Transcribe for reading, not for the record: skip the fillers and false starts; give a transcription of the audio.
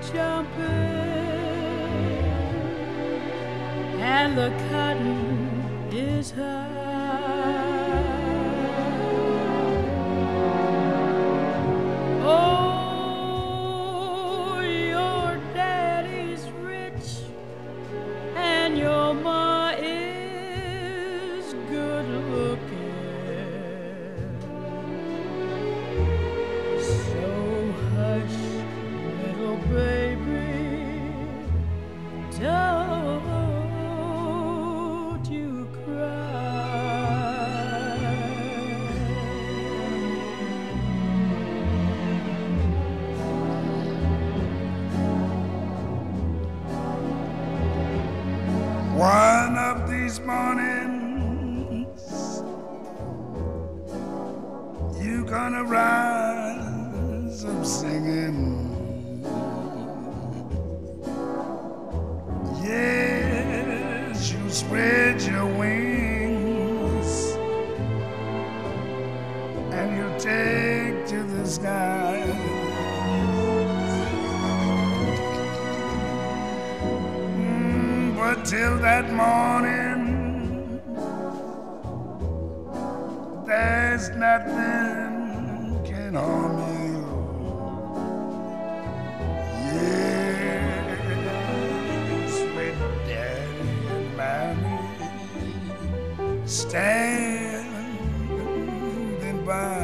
jumping and the cotton is high. Oh, your daddy's rich and your ma is good looking. So hush, little baby, don't you cry. One of these mornings, you gonna rise up singing. Yes, you spread your wings and you take to the sky. But till that morning, there's nothing can harm you. Yes, with Daddy and Mommy standing by.